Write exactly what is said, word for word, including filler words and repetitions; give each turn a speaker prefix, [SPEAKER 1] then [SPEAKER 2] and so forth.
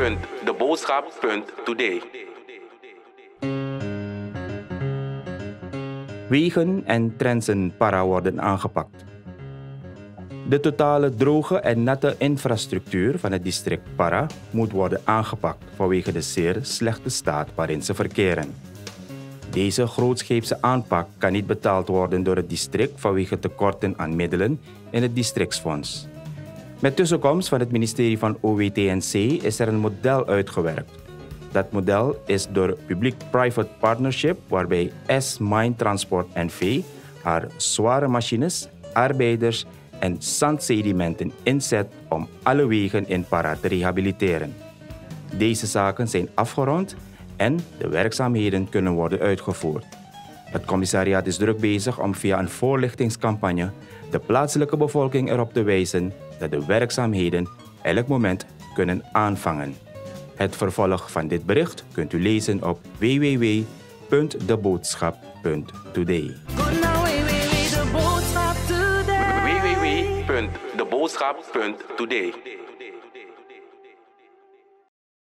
[SPEAKER 1] punt de boodschap punt today.
[SPEAKER 2] Wegen en Trensen-Para worden aangepakt. De totale droge en natte infrastructuur van het district Para moet worden aangepakt vanwege de zeer slechte staat waarin ze verkeren. Deze grootscheepse aanpak kan niet betaald worden door het district vanwege tekorten aan middelen in het districtsfonds. Met tussenkomst van het ministerie van O W T N C is er een model uitgewerkt. Dat model is door Public-Private Partnership waarbij S-Mine Transport N V haar zware machines, arbeiders en zandsedimenten inzet om alle wegen in Para te rehabiliteren. Deze zaken zijn afgerond en de werkzaamheden kunnen worden uitgevoerd. Het commissariaat is druk bezig om via een voorlichtingscampagne de plaatselijke bevolking erop te wijzen dat de werkzaamheden elk moment kunnen aanvangen. Het vervolg van dit bericht kunt u lezen op w w w punt de boodschap punt today.
[SPEAKER 1] w w w punt de boodschap punt today.